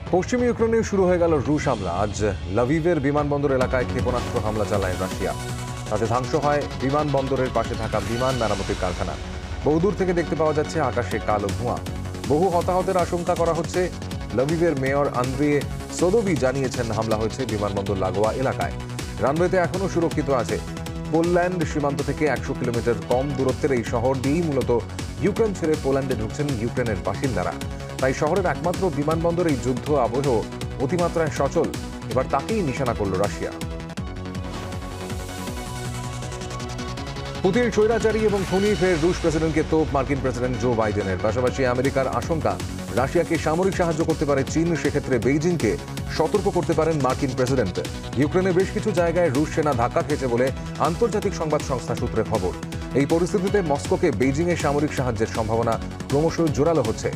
পশ্চিম ইউক্রেনে শুরু হয়ে গেল রুশ হামলা। আজ লাভিভের বিমানবন্দর এলাকায় ক্ষেপণাস্ত্র হামলা চালায় রাশিয়া। তাতে ধ্বংস হয় বিমানবন্দরের পাশে থাকা বিমান মেরামতির কারখানা। বহুদূর থেকে দেখতে পাওয়া যাচ্ছে আকাশে কালো ধোঁয়া। বহু হতাহতের আশঙ্কা করা হচ্ছে। লাভিভের মেয়র আন্দ্রিয়ে সোদোভি জানিয়েছেন, হামলা হয়েছে বিমানবন্দর লাগোয়া এলাকায়। রানওয়েতে এখনও সুরক্ষিত আছে। পোল্যান্ড সীমান্ত থেকে 100 কিলোমিটার কম দূরত্বের এই শহর দিয়েই মূলত ইউক্রেন ছেড়ে পোল্যান্ডে ঢুকছেন ইউক্রেনের বাসিন্দারা। তাই শহরের একমাত্র বিমানবন্দর এই যুদ্ধ আবহ অতিমাত্রায় সচল। এবার তাকেই নিশানা করল রাশিয়া। পুতিন স্বৈরাচারী এবং খুনি ফের রুশ প্রেসিডেন্টকে তোপ মার্কিন প্রেসিডেন্ট জো বাইডেনের। পাশাপাশি আমেরিকার আশঙ্কা, রাশিয়াকে সামরিক সাহায্য করতে পারে চীন, সেক্ষেত্রে বেইজিংকে সতর্ক করতে পারেন মার্কিন প্রেসিডেন্ট। ইউক্রেনে বেশ কিছু জায়গায় রুশ সেনা ধাক্কা খেয়েছে বলে আন্তর্জাতিক সংবাদ সংস্থা সূত্রে খবর। এই পরিস্থিতিতে মস্কোকে বেইজিংয়ে সামরিক সাহায্যের সম্ভাবনা ক্রমশ জোরালো হচ্ছে।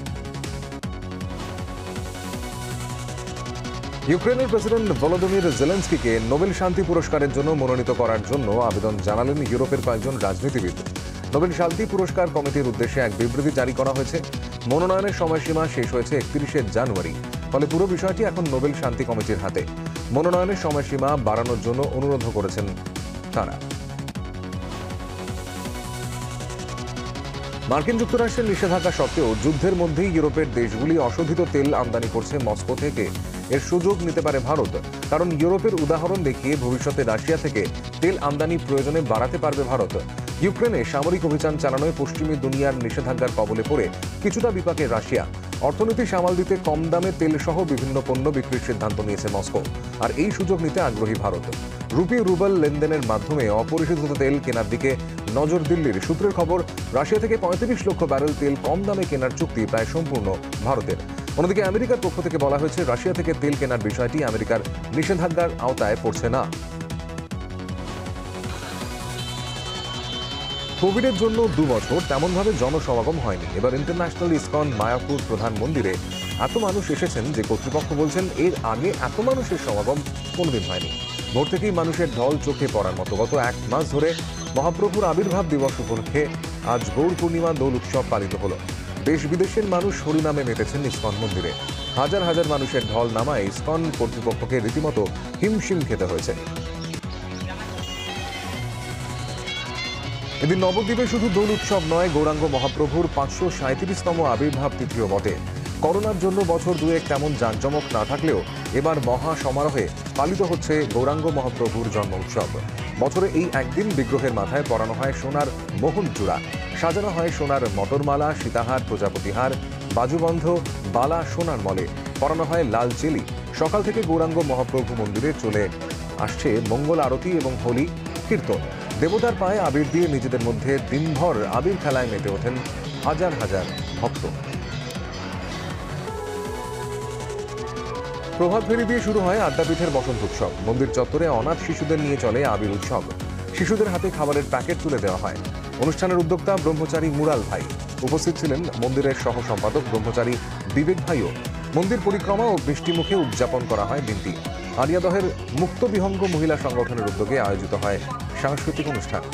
ইউক্রেনের প্রেসিডেন্ট ভলোদিমির জেলেনস্কিকে নোবেল শান্তি পুরস্কারের জন্য মনোনীত করার জন্য আবেদন জানালেন ইউরোপের কয়েকজন রাজনীতিবিদ। নোবেল শান্তি পুরস্কার কমিটির উদ্দেশ্যে এক বিবৃতি জারি করা হয়েছে। মনোনয়নের সময়সীমা শেষ হয়েছে 31 জানুয়ারি। ফলে পুরো বিষয়টি এখন নোবেল শান্তি কমিটির হাতে। মনোনয়নের সময়সীমা বাড়ানোর জন্য অনুরোধ করেছেন তারা। মার্কিন যুক্তরাষ্ট্রের নিষেধাজ্ঞা সত্ত্বেও যুদ্ধের মধ্যেই ইউরোপের দেশগুলি অশোধিত তেল আমদানি করছে মস্কো থেকে। এর সুযোগ নিতে পারে ভারত, কারণ ইউরোপের উদাহরণ দেখিয়ে ভবিষ্যতে রাশিয়া থেকে তেল আমদানি প্রয়োজনে বাড়াতে পারবে ভারত। ইউক্রেনে সামরিক অভিযান চালানোয় পশ্চিমী দুনিয়ার নিষেধাজ্ঞার কবলে পড়ে কিছুটা বিপাকে রাশিয়া। অর্থনীতি সামাল দিতে কম দামে তেল সহ বিভিন্ন পণ্য বিক্রির সিদ্ধান্ত নিয়েছে মস্কো, আর এই সুযোগ নিতে আগ্রহী ভারত। রুপি রুবেল লেনদেনের মাধ্যমে অপরিশোধিত তেল কেনার দিকে নজর দিল্লির। সূত্রের খবর, রাশিয়া থেকে 35 লক্ষ ব্যারেল তেল কম দামে কেনার চুক্তি প্রায় সম্পূর্ণ ভারতের। অন্যদিকে আমেরিকার পক্ষ থেকে বলা হয়েছে, রাশিয়া থেকে তেল কেনার বিষয়টি আমেরিকার নিষেধাজ্ঞার আওতায় পড়ছে না। কোভিডের জন্য 2 বছর তেমনভাবে জনসমাগম হয়নি। এবার ইন্টারন্যাশনাল ইসকন মায়াপুর প্রধান মন্দিরে এত মানুষ এসেছেন যে কর্তৃপক্ষ বলছেন এর আগে এত মানুষের সমাগম কোনোদিন হয়নি। ভোর থেকেই মানুষের ঢল চোখে পড়ার মতো। গত 1 মাস ধরে মহাপ্রভুর আবির্ভাব দিবস উপলক্ষে আজ গৌর পূর্ণিমা দোল উৎসব পালিত হলো। দেশ বিদেশের মানুষ হরিনামে মেতেছেন ইসকন মন্দিরে। হাজার হাজার মানুষের ঢল নামায় ইসকন কর্তৃপক্ষকে রীতিমতো হিমশিম খেতে হয়েছে। এদিন নবদ্বীপে শুধু দোল উৎসব নয়, গৌরাঙ্গ মহাপ্রভুর 537তম আবির্ভাব তিথিও বটে। করোনার জন্য বছর দুয়েক তেমন জাঁকজমক না থাকলেও এবার মহা সমারোহে পালিত হচ্ছে গৌরাঙ্গ মহাপ্রভুর জন্ম উৎসব। বছরে এই একদিন বিগ্রহের মাথায় পরানো হয় সোনার মোহন চূড়া, সাজানো হয় সোনার মটরমালা, সীতাহার, প্রজাপতিহার, বাজুবন্ধ, বালা সোনার মলে, পরানো হয় লাল চেলি। সকাল থেকে গৌরাঙ্গ মহাপ্রভু মন্দিরে চলে আসছে মঙ্গল আরতি এবং হোলি কীর্তন। দেবতার পায়ে আবির দিয়ে নিজেদের মধ্যে দিনভর আবির খেলায় মেতে ওঠেন হাজার হাজার ভক্ত। প্রভাত ফেরি দিয়ে শুরু হয় আদ্যাপীঠের বসন্ত উৎসব। মন্দির চত্বরে অনাথ শিশুদের নিয়ে চলে আবির উৎসব। শিশুদের হাতে খাবারের প্যাকেট তুলে দেওয়া হয়। অনুষ্ঠানের উদ্যোক্তা ব্রহ্মচারী মুরাল ভাই। উপস্থিত ছিলেন মন্দিরের সহ সম্পাদক ব্রহ্মচারী বিবেক ভাইও। মন্দির পরিক্রমা ও বৃষ্টিমুখে উদযাপন করা হয় দিনটি। আরিয়াদহের মুক্ত বিহঙ্গ মহিলা সংগঠনের উদ্যোগে আয়োজিত হয় সাংস্কৃতিক অনুষ্ঠান।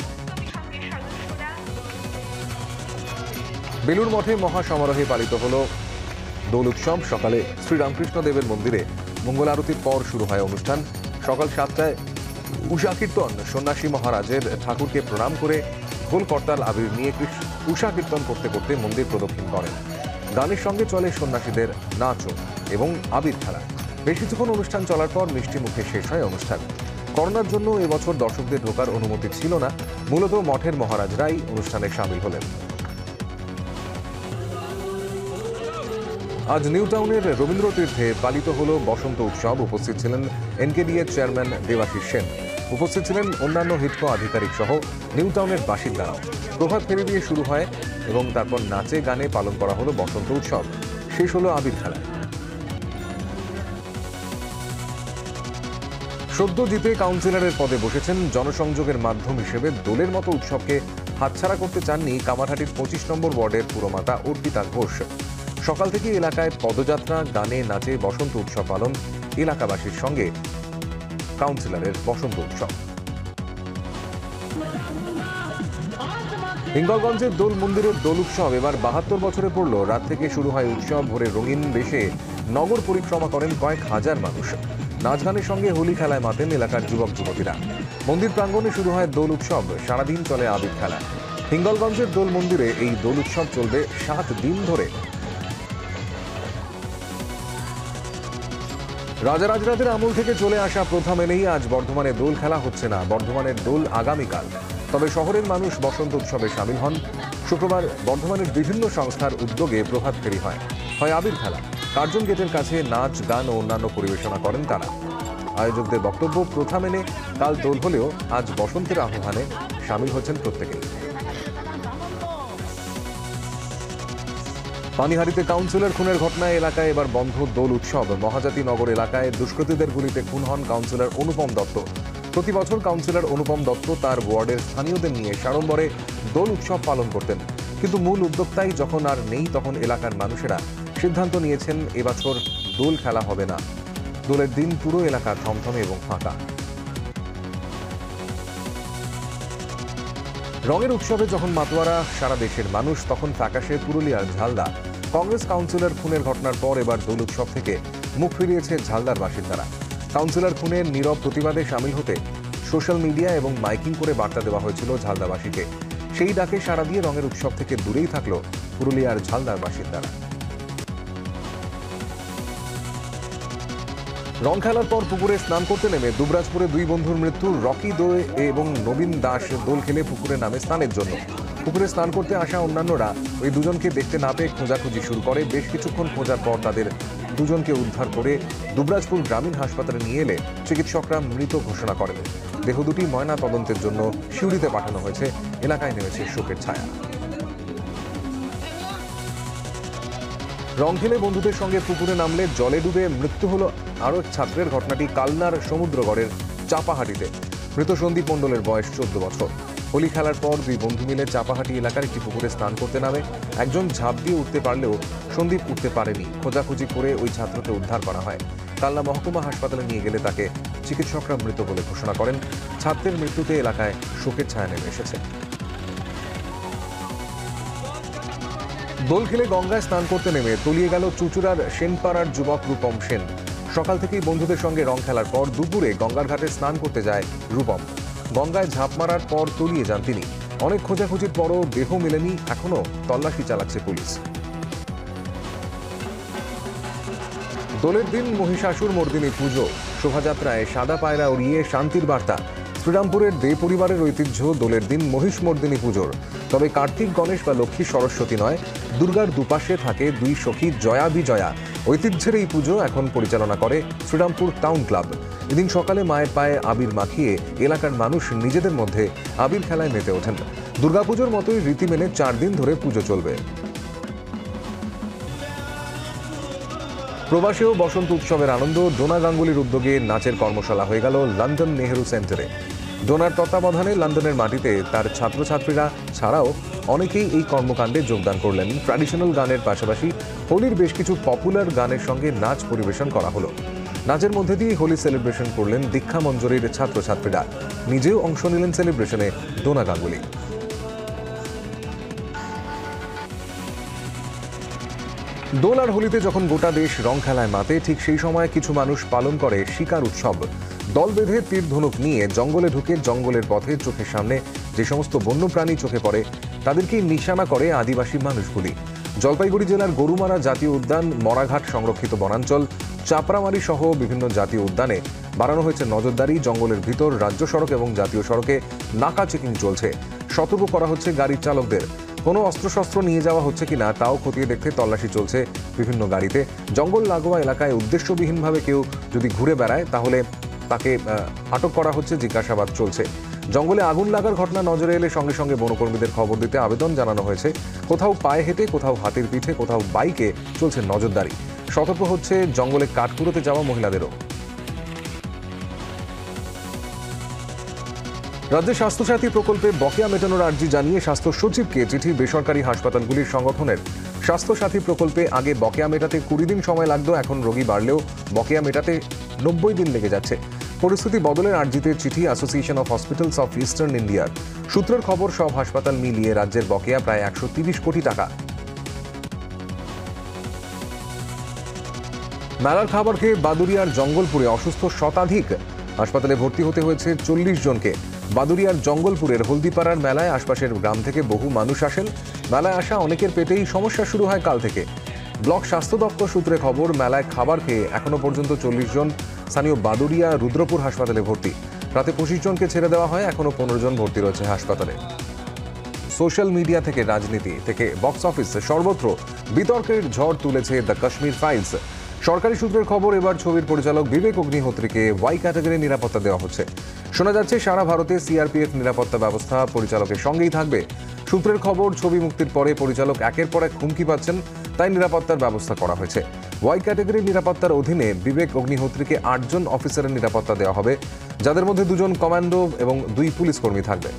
বেলুর মঠে মহা সমারোহে পালিত হল দোল উৎসব। সকালে শ্রীরামকৃষ্ণ দেবের মন্দিরে মঙ্গল আরতির পর শুরু হয় অনুষ্ঠান। সকাল 7টায় উষা কীর্তন। সন্ন্যাসী মহারাজের ঠাকুরকে প্রণাম করে ঢোল করতাল আবির নিয়ে উষা কীর্তন করতে করতে মন্দির প্রদক্ষিণ করেন। গানের সঙ্গে চলে সন্ন্যাসীদের নাচও এবং আবির খেলা। বেশ কিছুক্ষণ অনুষ্ঠান চলার পর মিষ্টি মুখে শেষ হয় অনুষ্ঠান। করোনার জন্য এবছর দর্শকদের ঢোকার অনুমতি ছিল না। মূলত মঠের মহারাজরাই অনুষ্ঠানে সামিল হলেন। আজ নিউ টাউনের রবীন্দ্র তীর্থে পালিত হল বসন্ত উৎসব। উপস্থিত ছিলেন এনকেডিএ চেয়ারম্যান দেবাশিস সেন। উপস্থিত ছিলেন অন্যান্য হিডকো আধিকারিক সহ নিউ টাউনের বাসিন্দারাও। প্রভাত ফেরি দিয়ে শুরু হয় এবং তারপর নাচে গানে পালন করা হলো বসন্ত উৎসব। শেষ হলো আবির খেলা। সদ্য জিতে কাউন্সিলরের পদে বসেছেন। জনসংযোগের মাধ্যম হিসেবে দোলের মতো উৎসবকে হাতছাড়া করতে চাননি কামারহাটির 25 নম্বর ওয়ার্ডের পুরমাতা অর্পিতা ঘোষ। সকাল থেকে এলাকায় পদযাত্রা, গানে নাচে বসন্ত উৎসব পালন এলাকাবাসীর সঙ্গে কাউন্সিলরের বসন্ত উৎসব। হিঙ্গলগঞ্জের দোল মন্দিরের দোল উৎসব এবার 72 বছরে পড়ল। রাত থেকে শুরু হয় উৎসব। ভোরে রঙিন বেশে নগর পরিক্রমা করেন কয়েক হাজার মানুষ। নাচ গানের সঙ্গে হোলি খেলায় মাতেন এলাকার যুবক যুবতীরা। মন্দির প্রাঙ্গণে শুরু হয় দোল উৎসব। সারাদিন চলে আবির খেলা। হিঙ্গলগঞ্জের দোল মন্দিরে এই দোল উৎসব চলবে 7 দিন ধরে। রাজারাজরাদের আমল থেকে চলে আসা প্রথা মেনেই আজ বর্ধমানে দোল খেলা হচ্ছে না। বর্ধমানের দোল আগামীকাল। তবে শহরের মানুষ বসন্ত উৎসবে সামিল হন। শুক্রবার বর্ধমানের বিভিন্ন সংস্থার উদ্যোগে প্রভাত ফেরি হয় আবির খেলা। কার্জন গেটের কাছে নাচ গান ও অন্যান্য পরিবেশনা করেন তারা। আয়োজকদের বক্তব্য, প্রথা মেনে কাল দোল হলেও আজ বসন্তের আহ্বানে সামিল হচ্ছেন প্রত্যেকেই। পানিহাটিতে কাউন্সিলর খুনের ঘটনায় এলাকায় এবার বন্ধ দোল উৎসব। মহাজাতি নগর এলাকায় দুষ্কৃতীদের গুলিতে খুন হন কাউন্সিলর অনুপম দত্ত। প্রতি বছর কাউন্সিলর অনুপম দত্ত তার ওয়ার্ডের স্থানীয়দের নিয়ে সাড়ম্বরে দোল উৎসব পালন করতেন। কিন্তু মূল উদ্যোক্তাই যখন আর নেই, তখন এলাকার মানুষেরা সিদ্ধান্ত নিয়েছেন এবছর দোল খেলা হবে না। দোলের দিন পুরো এলাকা থমথমে এবং ফাঁকা। রঙের উৎসবে যখন মাতোয়ারা সারা দেশের মানুষ, তখন ফ্যাকাশে পুরুলিয়ার ঝালদা। কংগ্রেস কাউন্সিলর খুনের ঘটনার পর এবার দোল উৎসব থেকে মুখ ফিরিয়েছে ঝালদার বাসিন্দারা। কাউন্সিলর খুনের নীরব প্রতিবাদে সামিল হতে সোশ্যাল মিডিয়া এবং মাইকিং করে বার্তা দেওয়া হয়েছিল ঝালদাবাসীকে। সেই ডাকে সাড়া দিয়ে রঙের উৎসব থেকে দূরেই থাকলো পুরুলিয়ার ঝালদার বাসিন্দারা। রং খেলার পর পুকুরে স্নান করতে নেমে দুবরাজপুরে 2 বন্ধুর মৃত্যু। রকি দে এবং নবীন দাস দোল খেলে পুকুরে নামে স্নানের জন্য। পুকুরে স্নান করতে আসা অন্যান্যরা ওই দুজনকে দেখতে না পেয়ে খোঁজাখুঁজি শুরু করে। বেশ কিছুক্ষণ খোঁজার পর তাদের দুজনকে উদ্ধার করে দুবরাজপুর গ্রামীণ হাসপাতালে নিয়ে এলে চিকিৎসকরা মৃত ঘোষণা করেন। দেহ দুটি ময়না তদন্তের জন্য সিউড়িতে পাঠানো হয়েছে। এলাকায় নেমেছে শোকের ছায়া। রং খেলে বন্ধুদের সঙ্গে পুকুরে নামলে জলে ডুবে মৃত্যু হলো আরও এক ছাত্রের। ঘটনাটি কালনার সমুদ্রগড়ের চাপাহাটিতে। মৃত সন্দীপ মণ্ডলের বয়স 14 বছর। হোলি খেলার পর 2 বন্ধু মিলে চাপাহাটি এলাকার একটি পুকুরে স্নান করতে নামে। একজন ঝাঁপ দিয়ে উঠতে পারলেও সন্দীপ উঠতে পারেনি। খোঁজাখুঁজি করে ওই ছাত্রকে উদ্ধার করা হয়। কালনা মহকুমা হাসপাতালে নিয়ে গেলে তাকে চিকিৎসকরা মৃত বলে ঘোষণা করেন। ছাত্রের মৃত্যুতে এলাকায় শোকের ছায়া নেমে এসেছে। দোল খেলে গঙ্গায় স্নান করতে নেমে তলিয়ে গেল চুচুড়ার সেনপাড়ার যুবক রূপম সেন। সকাল থেকেই বন্ধুদের সঙ্গে রং খেলার পর দুপুরে গঙ্গার ঘাটে স্নান করতে যায় রূপম। গঙ্গায় ঝাঁপ মারার পর তলিয়ে যান তিনি। অনেক খোঁজাখুঁজির পরও দেহ মেলেনি। এখনো তল্লাশি চালাচ্ছে পুলিশ। দোলের দিন মহিষাসুর মর্দিনী পুজো। শোভাযাত্রায় সাদা পায়রা উড়িয়ে শান্তির বার্তা। শ্রীরামপুরের দে পরিবারের ঐতিহ্য দোলের দিন মহিষ মর্দিনী পুজোর। তবে কার্তিক, গণেশ বা লক্ষ্মী সরস্বতী নয়, দুর্গার দুপাশে থাকে 2 সখী জয়া বিজয়া। ঐতিহ্যের এই পুজো এখন পরিচালনা করে শ্রীরামপুর টাউন ক্লাব। এদিন সকালে মায়ের পায়ে আবির মাখিয়ে এলাকার মানুষ নিজেদের মধ্যে আবির খেলায় মেতে ওঠেন। দুর্গাপুজোর মতোই রীতি মেনে 4 দিন ধরে পুজো চলবে। প্রবাসেও বসন্ত উৎসবের আনন্দ। ডোনা গাঙ্গুলির উদ্যোগে নাচের কর্মশালা হয়ে গেল লন্ডন নেহেরু সেন্টারে। ডোনার তত্ত্বাবধানে লন্ডনের মাটিতে তার ছাত্রছাত্রীরা ছাড়াও অনেকেই এই কর্মকাণ্ডে যোগদান করলেন। ট্র্যাডিশনাল গানের পাশাপাশি হোলির বেশ কিছু পপুলার গানের সঙ্গে নাচ পরিবেশন করা হলো। নাচের মধ্যে দিয়ে হোলি সেলিব্রেশন করলেন দীক্ষা মঞ্জুরির ছাত্রছাত্রীরা। নিজেও অংশ নিলেন সেলিব্রেশনে ডোনা গাঙ্গুলি। দোল আর হোলিতে যখন গোটা দেশ রং খেলায় মাতে, ঠিক সেই সময় কিছু মানুষ পালন করে শিকার উৎসব। দল বেঁধে তীর ধনুক নিয়ে জঙ্গলে ঢুকে জঙ্গলের পথে চোখের সামনে যে সমস্ত বন্যপ্রাণী চোখে পড়ে তাদেরকেই নিশানা করে আদিবাসী মানুষগুলি। জলপাইগুড়ি জেলার গরুমারা জাতীয় উদ্যান, মরাঘাট সংরক্ষিত বনাঞ্চল, চাপড়ামারি সহ বিভিন্ন জাতীয় উদ্যানে বাড়ানো হয়েছে নজরদারি। জঙ্গলের ভিতর রাজ্য সড়ক এবং জাতীয় সড়কে নাকা চেকিং চলছে। সতর্ক করা হচ্ছে গাড়ির চালকদের। কোনো অস্ত্রশস্ত্র নিয়ে যাওয়া হচ্ছে কিনা তাও খতিয়ে দেখতে তল্লাশি চলছে বিভিন্ন গাড়িতে। জঙ্গল লাগোয়া এলাকায় উদ্দেশ্যবিহীনভাবে কেউ যদি ঘুরে বেড়ায় তাহলে তাকে আটক করা হচ্ছে, জিজ্ঞাসাবাদ চলছে। জঙ্গলে আগুন লাগার ঘটনা নজরে এলে সঙ্গে সঙ্গে বনকর্মীদের খবর দিতে আবেদন জানানো হয়েছে। কোথাও পায়ে হেঁটে, কোথাও হাতির পিঠে, কোথাও বাইকে চলছে নজরদারি। সতর্ক হচ্ছে জঙ্গলে কাঠ কুড়োতে যাওয়া মহিলাদেরও। রাজ্যে স্বাস্থ্যসাথী প্রকল্পে বকেয়া মেটানোর আর্জি জানিয়ে স্বাস্থ্য সচিবকে চিঠি বেসরকারি হাসপাতালগুলির সংগঠনের। স্বাস্থ্যসাথী প্রকল্পে আগে বকেয়া মেটাতে 20 দিন সময় লাগতো, এখন রোগী বাড়লেও বকেয়া মেটাতে 90 দিন লেগে যাচ্ছে। পরিস্থিতি বদলের আর্জিতে চিঠি association of hospitals of eastern ইন্ডিয়ার। সূত্রের খবর, সব হাসপাতাল মিলিয়ে রাজ্যের বকেয়া প্রায় 130 কোটি টাকা। মেলার খাবার খেয়ে বাদুড়িয়ার জঙ্গলপুরে অসুস্থ শতাধিক। হাসপাতালে ভর্তি হতে হয়েছে 40 জনকে। বাদুড়িয়ার জঙ্গলপুরের হলদিপাড়ার মেলায় আশপাশের গ্রাম থেকে বহু মানুষ আসেন। মেলায় আসা অনেকের পেটেই সমস্যা শুরু হয় কাল থেকে। ব্লক স্বাস্থ্য দপ্তর সূত্রে খবর, মেলায় খাবার খেয়ে এখনো পর্যন্ত 40 জন স্থানীয় বাদুড়িয়া রুদ্রপুর হাসপাতালে ভর্তি। রাতে 25 জনকে ছেড়ে দেওয়া হয়, এখনো 15 জন ভর্তি রয়েছে হাসপাতালে। সোশ্যাল মিডিয়া থেকে রাজনীতি থেকে বক্স অফিস সর্বত্র বিতর্কের ঝড় তুলেছে দ্য কাশ্মীর ফাইলস। সরকারি সূত্রের খবর, এবার ছবির পরিচালক বিবেক অগ্নিহোত্রীকে ওয়াই ক্যাটাগরি নিরাপত্তা দেওয়া হচ্ছে। শোনা যাচ্ছে সারা ভারতে সিআরপিএফ নিরাপত্তা ব্যবস্থা পরিচালকের সঙ্গেই থাকবে। সূত্রের খবর, ছবি মুক্তির পরে পরিচালক একের পর এক হুমকি পাচ্ছেন, তাই নিরাপত্তার ব্যবস্থা করা হয়েছে। ওয়াই ক্যাটাগরি নিরাপত্তার অধীনে বিবেক অগ্নিহোত্রীকে 8 জন অফিসারের নিরাপত্তা দেওয়া হবে, যাদের মধ্যে 2 জন কমান্ডো এবং 2 পুলিশ কর্মী থাকবে।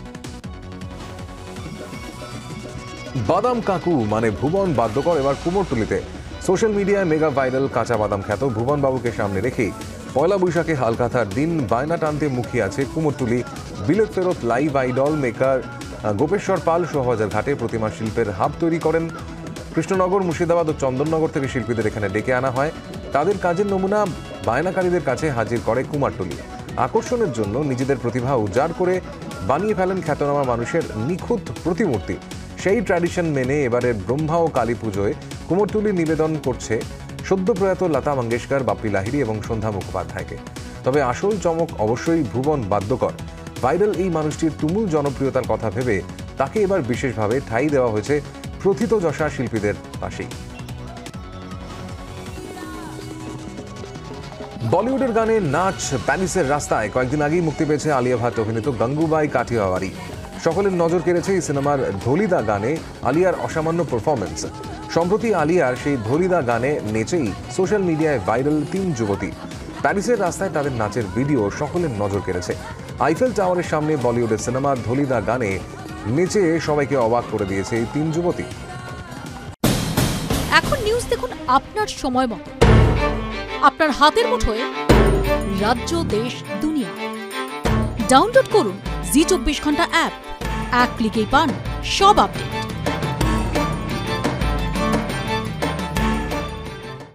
বাদাম কাকু মানে ভুবন বাদ্যকর এবার কুমোরটুলিতে। সোশ্যাল মিডিয়ায় মেগা ভাইরাল কাঁচা বাদাম খ্যাত ভুবন বাবুকে সামনে রেখেই পয়লা বৈশাখে হালখাতার দিন বায়না টানতে মুখিয়ে আছে কুমোরটুলি। বিলেত ফেরত live idol maker Gopeswar Pal Shobhabazar ঘাটে প্রতিমা শিল্পের হাব তৈরি করেন। কৃষ্ণনগর, মুর্শিদাবাদ ও চন্দননগর থেকে শিল্পীদের এখানে ডেকে আনা হয়। তাদের কাজের নমুনা বায়নাকারীদের কাছে হাজির করে কুমারটুলি। আকর্ষণের জন্য নিজেদের প্রতিভা উজাড় করে বানিয়ে ফেলেন খ্যাতনামা মানুষের নিখুঁত প্রতিমূর্তি। সেই ট্র্যাডিশন মেনে এবারের ব্রহ্মা ও কালী পুজোয় কুমোরটুলি নিবেদন করছে সদ্য প্রয়াত লতা মঙ্গেশকর, বাপ্পি লাহিড়ী এবং সন্ধ্যা মুখোপাধ্যায়কে। তবে আসল চমক অবশ্যই ভুবন বাদ্যকর। ভাইরাল এই মানুষটির তুমুল জনপ্রিয়তার কথা ভেবে তাকে এবার বিশেষভাবে ঠাঁই দেওয়া হয়েছে প্রথিতযশা শিল্পীদের পাশেই। বলিউডের গানে নাচ প্যারিসের রাস্তায় কয়েকদিন আগেই মুক্তি পেয়েছে আলিয়া ভাট অভিনীত গঙ্গুবাই কাঠিয়াওয়াড়ি। সকলের নজর কেড়েছে এই সিনেমার ধলিদা গানে আলিয়ার অসামান্য পারফরমেন্স। সম্প্রতি আলিয়ার সেই ধলিদা গানে নেচেই সোশ্যাল মিডিয়ায় ভাইরাল 3 যুবতী। প্যারিসের রাস্তায় তাদের নাচের ভিডিও সকলের নজর কেড়েছে। আইফেল টাওয়ারের সামনে বলিউডের সিনেমার ধলিদা গানে নেচে সবাইকে অবাক করে দিয়েছে এই 3 যুবতী। এখন নিউজ দেখুন আপনার সময় মতো, আপনার হাতের মুঠোয়, রাজ্য, দেশ, দুনিয়া। ডাউনলোড করুন জি 24 ঘন্টা অ্যাপ। এক ক্লিকেই পান সব আপডেট।